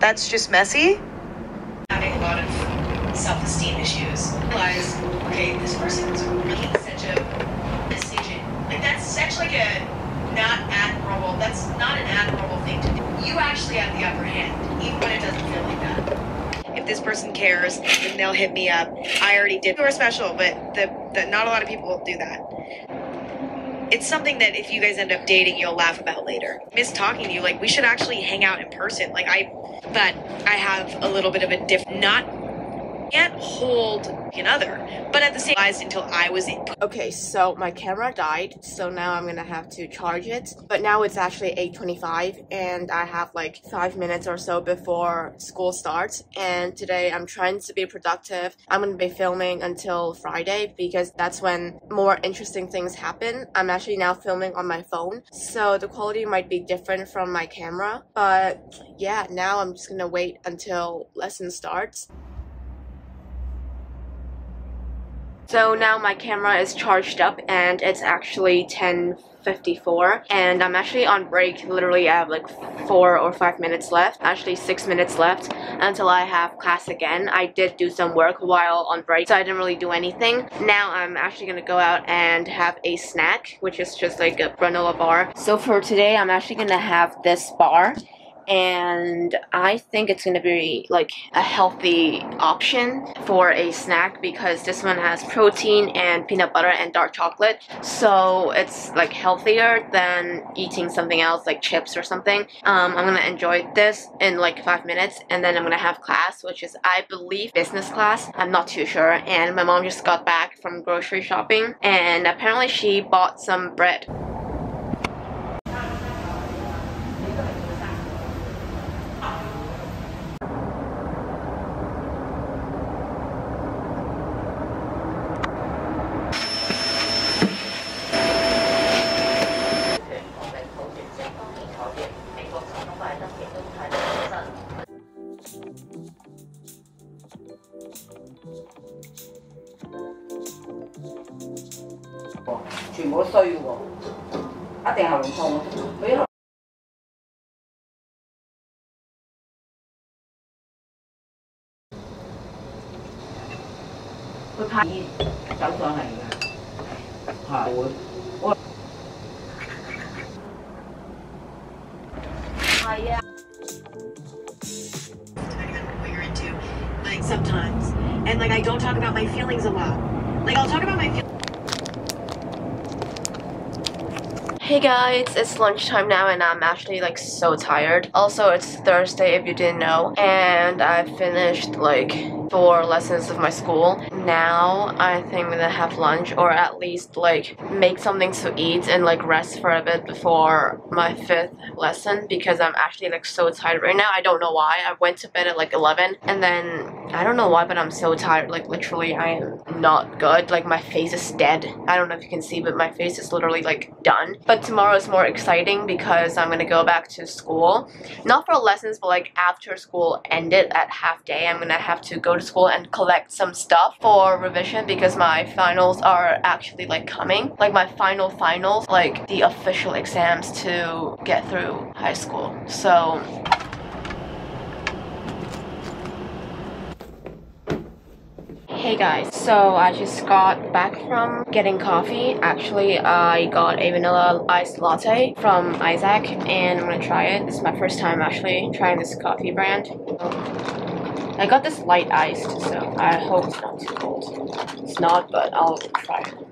That's just messy. Having a lot of self-esteem issues. Realize, okay, this person's really such a decision. Like that's such like a that's not an admirable thing to do. You actually have the upper hand, even when it doesn't feel like that. If this person cares, then they'll hit me up. I already did. You are special, but not a lot of people do that. It's something that if you guys end up dating, you'll laugh about later. Miss talking to you, like we should actually hang out in person. But I have a little bit of a can't hold another, but at the same time until I was in. Okay, so my camera died, so now I'm gonna have to charge it. But now it's actually 8:25, and I have like 5 minutes or so before school starts. And today I'm trying to be productive. I'm gonna be filming until Friday because that's when more interesting things happen. I'm actually now filming on my phone, so the quality might be different from my camera. But yeah, now I'm just gonna wait until lesson starts. So now my camera is charged up and it's actually 10:54 and I'm actually on break. Literally I have like 4 or 5 minutes left, actually 6 minutes left until I have class again. I did do some work while on break, so I didn't really do anything. Now I'm actually gonna go out and have a snack, which is just like a granola bar. So for today I'm actually gonna have this bar, and I think it's gonna be like a healthy option for a snack because this one has protein and peanut butter and dark chocolate, so it's like healthier than eating something else like chips or something. I'm gonna enjoy this in like 5 minutes, and then I'm gonna have class, which is I believe business class, I'm not too sure. And my mom just got back from grocery shopping and apparently she bought some bread. What you're into, like sometimes, and like I don't talk about my feelings a lot. Like I'll talk about my feelings. Hey guys, it's lunchtime now and I'm actually like so tired. Also, it's Thursday if you didn't know, and I finished like 4 lessons of my school. Now I think I'm gonna have lunch, or at least like make something to eat and like rest for a bit before my 5th lesson because I'm actually like so tired right now. I don't know why. I went to bed at like 11 and then I don't know why, but I'm so tired. Like literally I am not good. Like my face is dead. I don't know if you can see, but my face is literally like done. But tomorrow is more exciting because I'm gonna go back to school. Not for lessons, but like after school ended at half day, I'm gonna have to go to school and collect some stuff for revision because my finals are actually like coming. Like my finals, like the official exams to get through high school. So hey guys, so I just got back from getting coffee. Actually, I got a vanilla iced latte from Isaac and I'm gonna try it. This is my first time actually trying this coffee brand. I got this light iced, so I hope it's not too cold. It's not, but I'll try it.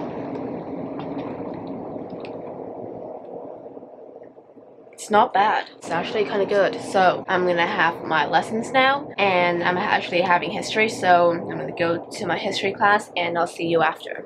It's not bad. It's actually kind of good. So I'm gonna have my lessons now, and I'm actually having history, so I'm gonna go to my history class and I'll see you after.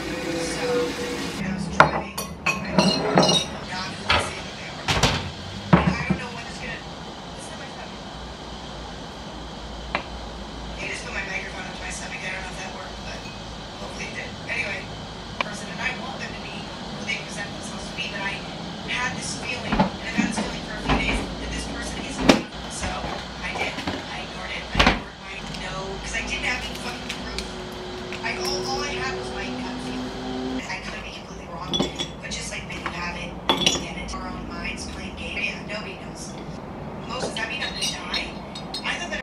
All I had was my gut feeling. I could be completely wrong, but just like when you have it and it's our own minds playing game, yeah, nobody knows. Most does that mean I'm gonna die?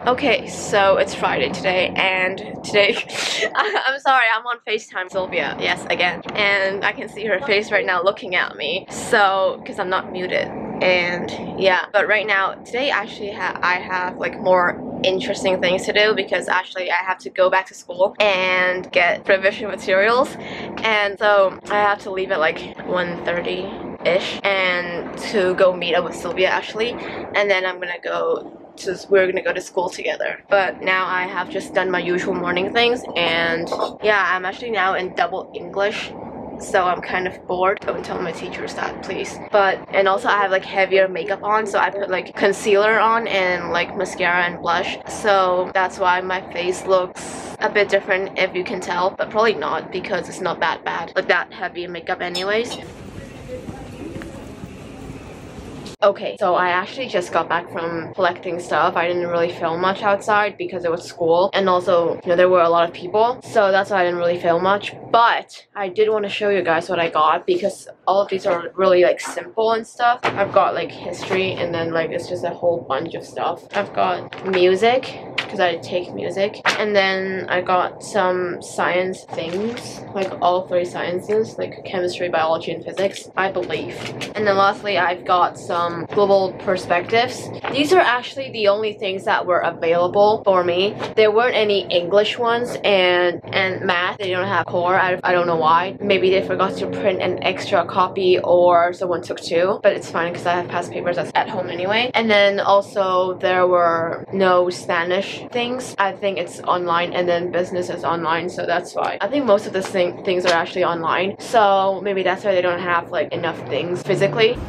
Okay, so it's Friday today, and today, I'm sorry, I'm on FaceTime Sylvia, yes, again, and I can see her face right now looking at me, so, because I'm not muted, and yeah, but right now, today actually I have like more interesting things to do, because actually I have to go back to school and get revision materials, and so I have to leave at like 1:30-ish, and to go meet up with Sylvia actually, and then we're gonna go to school together. But now I have just done my usual morning things, and yeah, I'm actually now in double English, so I'm kind of bored. Don't tell my teachers that, please. And also I have like heavier makeup on, so I put like concealer on and like mascara and blush, so that's why my face looks a bit different, if you can tell, but probably not, because it's not that bad, like that heavy makeup anyways. Okay, so I actually just got back from collecting stuff. I didn't really film much outside because it was school, and also, you know, there were a lot of people, so that's why I didn't really film much. But I did want to show you guys what I got, because all of these are really like simple and stuff. I've got like history, and then like it's just a whole bunch of stuff. I've got music, because I take music, and then I got some science things, like all 3 sciences, like chemistry, biology, and physics, I believe. And then lastly, I've got some global perspectives. These are actually the only things that were available for me. There weren't any English ones, and math, they don't have core. I don't know why. Maybe they forgot to print an extra copy, or someone took 2, but it's fine because I have past papers at home anyway. And then also there were no Spanish things. I think it's online, and then business is online, so that's why. I think most of the things are actually online, so maybe that's why they don't have like enough things physically.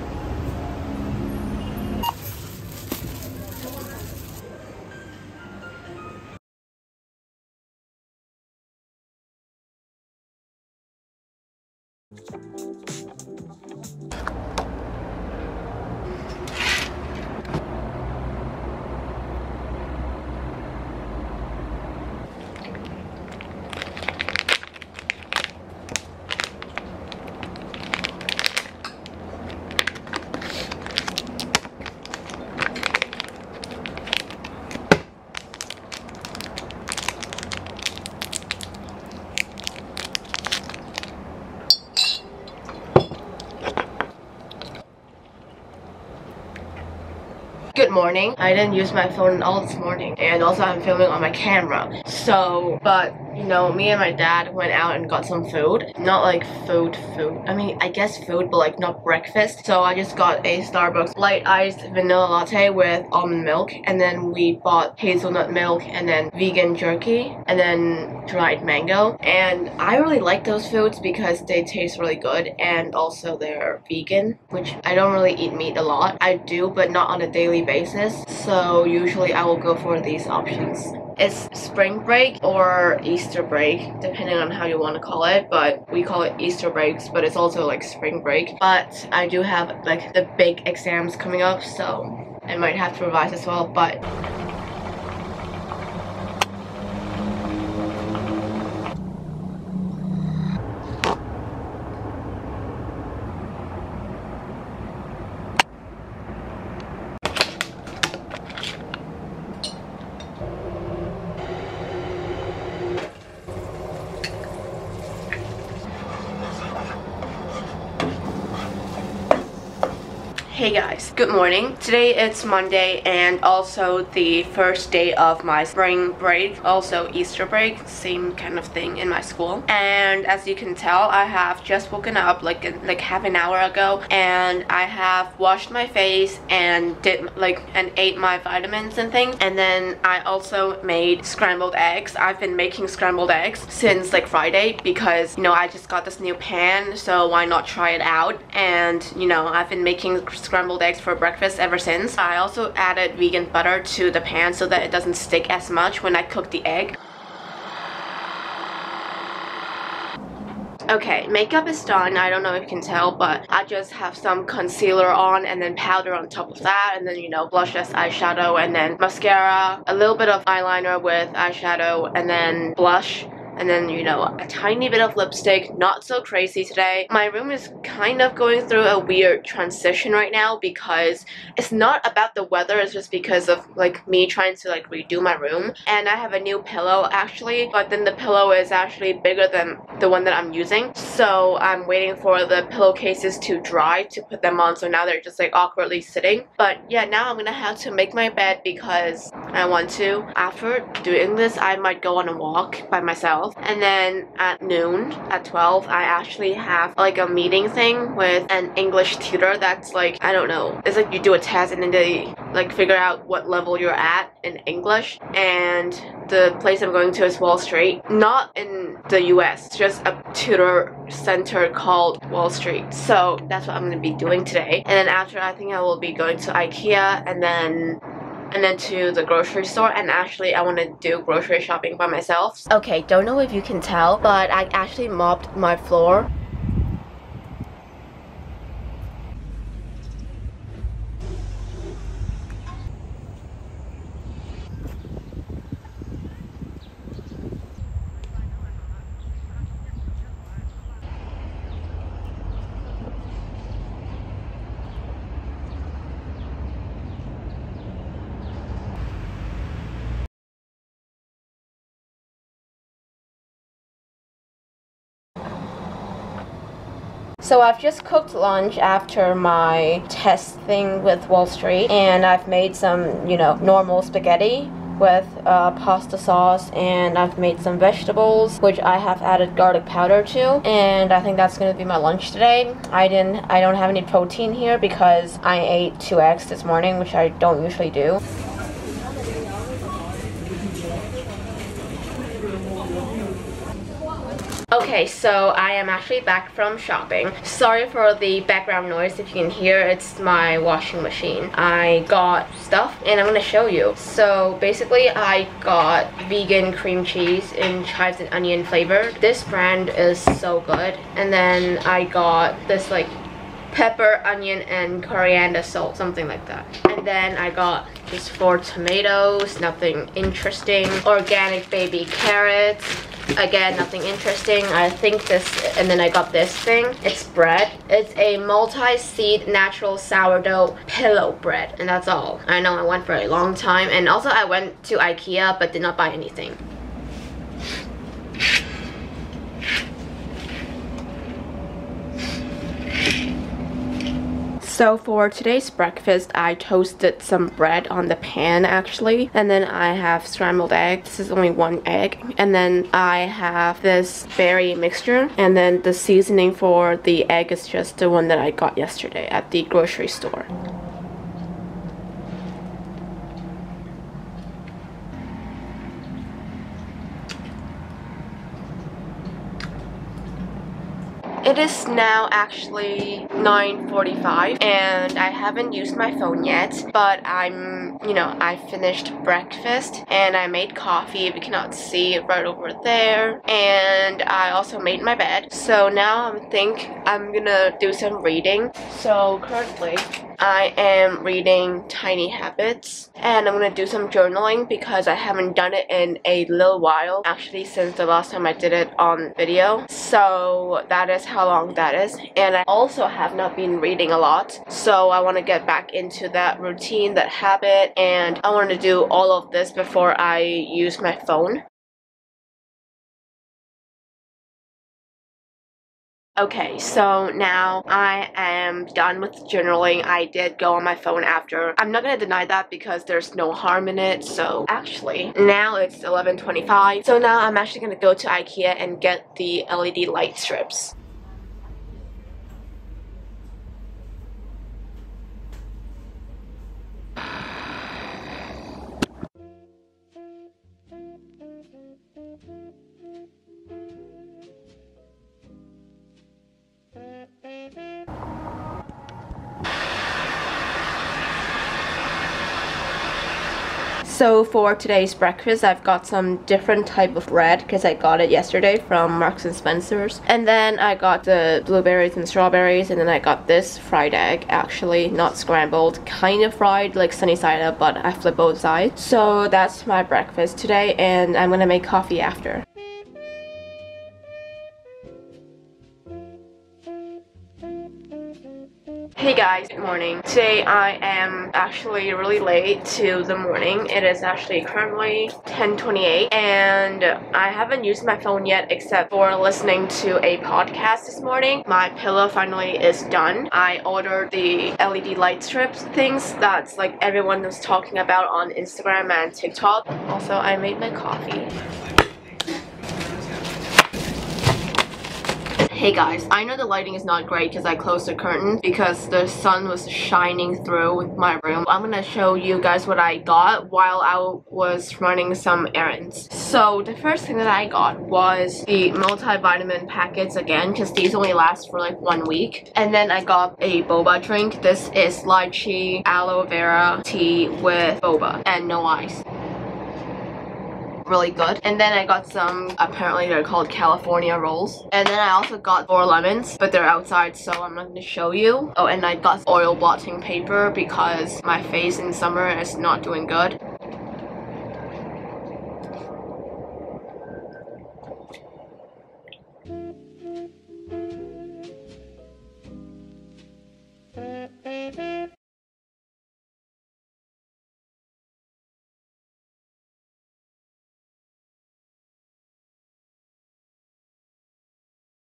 Good morning. I didn't use my phone at all this morning, and also I'm filming on my camera. So, but you know, me and my dad went out and got some food. Not like food. I mean, I guess food, but like not breakfast. So I just got a Starbucks light iced vanilla latte with almond milk, and then we bought hazelnut milk, and then vegan jerky, and then dried mango. And I really like those foods because they taste really good, and also they're vegan, which I don't really eat meat a lot. I do, but not on a daily basis. So usually I will go for these options. It's spring break or Easter break, depending on how you want to call it, but we call it Easter breaks, but it's also like spring break. But I do have like the big exams coming up, so I might have to revise as well, but hey guys, good morning. Today it's Monday, and also the first day of my spring break, also Easter break, same kind of thing in my school. And as you can tell, I have just woken up like half an hour ago, and I have washed my face and ate my vitamins and things. And then I also made scrambled eggs. I've been making scrambled eggs since like Friday, because you know, I just got this new pan, so why not try it out? And you know, I've been making scrambled eggs for breakfast ever since. I also added vegan butter to the pan so that it doesn't stick as much when I cook the egg. Okay, makeup is done. I don't know if you can tell, but I just have some concealer on, and then powder on top of that, and then, you know, blush as eyeshadow, and then mascara, a little bit of eyeliner with eyeshadow, and then blush, and then, you know, a tiny bit of lipstick. Not so crazy today. My room is kind of going through a weird transition right now because it's not about the weather, it's just because of like me trying to like redo my room. And I have a new pillow actually, but then the pillow is actually bigger than the one that I'm using. So I'm waiting for the pillowcases to dry to put them on, so now they're just like awkwardly sitting. But yeah, now I'm gonna have to make my bed because I want to. After doing this, I might go on a walk by myself, and then at noon, at 12, I actually have like a meeting thing with an English tutor that's like, I don't know, it's like you do a test and then they like figure out what level you're at in English. And the place I'm going to is Wall Street, not in the US, just a tutor center called Wall Street. So that's what I'm going to be doing today. And then after, I think I will be going to IKEA and then to the grocery store. And actually I want to do grocery shopping by myself. Okay, don't know if you can tell, but I actually mopped my floor. So I've just cooked lunch after my test thing with Wall Street, and I've made some, you know, normal spaghetti with pasta sauce, and I've made some vegetables which I have added garlic powder to, and I think that's gonna be my lunch today. I don't have any protein here because I ate 2 eggs this morning, which I don't usually do. Okay, so I am actually back from shopping. Sorry for the background noise if you can hear, it's my washing machine. I got stuff and I'm gonna show you. So basically I got vegan cream cheese in chives and onion flavor. This brand is so good. And then I got this like pepper, onion, and coriander salt, something like that. And then I got just 4 tomatoes, nothing interesting. Organic baby carrots. Again, nothing interesting. I think this, and then I got this thing. It's bread. It's a multi-seed natural sourdough pillow bread, and that's all. I know I went for a long time, and also I went to IKEA but did not buy anything. So for today's breakfast, I toasted some bread on the pan actually, and then I have scrambled eggs. This is only 1 egg, and then I have this berry mixture, and then the seasoning for the egg is just the one that I got yesterday at the grocery store. It is now actually 9:45 and I haven't used my phone yet, but I finished breakfast and I made coffee, if you cannot see it right over there, and I also made my bed. So now I think I'm gonna do some reading. So currently I am reading Tiny Habits, and I'm gonna do some journaling because I haven't done it in a little while, actually since the last time I did it on video. So that is how long that is. And I also have not been reading a lot, so I want to get back into that routine, that habit, and I want to do all of this before I use my phone. Okay, so now I am done with journaling. I did go on my phone after. I'm not gonna deny that because there's no harm in it. So actually, now it's 11:25. So now I'm actually gonna go to IKEA and get the LED light strips. So for today's breakfast, I've got some different type of bread because I got it yesterday from Marks and Spencer's. And then I got the blueberries and strawberries, and then I got this fried egg, actually not scrambled, kind of fried like sunny side up, but I flipped both sides. So that's my breakfast today, and I'm gonna make coffee after. Hey guys, good morning. Today I am actually really late to the morning. It is actually currently 10:28 and I haven't used my phone yet except for listening to a podcast this morning. My pillow finally is done. I ordered the LED light strips things that's like everyone was talking about on Instagram and TikTok. Also, I made my coffee. Hey guys, I know the lighting is not great because I closed the curtain because the sun was shining through my room. I'm gonna show you guys what I got while I was running some errands. So the first thing that I got was the multivitamin packets again because these only last for like 1 week. And then I got a boba drink. This is lychee aloe vera tea with boba and no ice. Really good. And then I got some, apparently they're called California rolls. And then I also got 4 lemons, but they're outside so I'm not going to show you. Oh, and I got oil blotting paper because my face in summer is not doing good.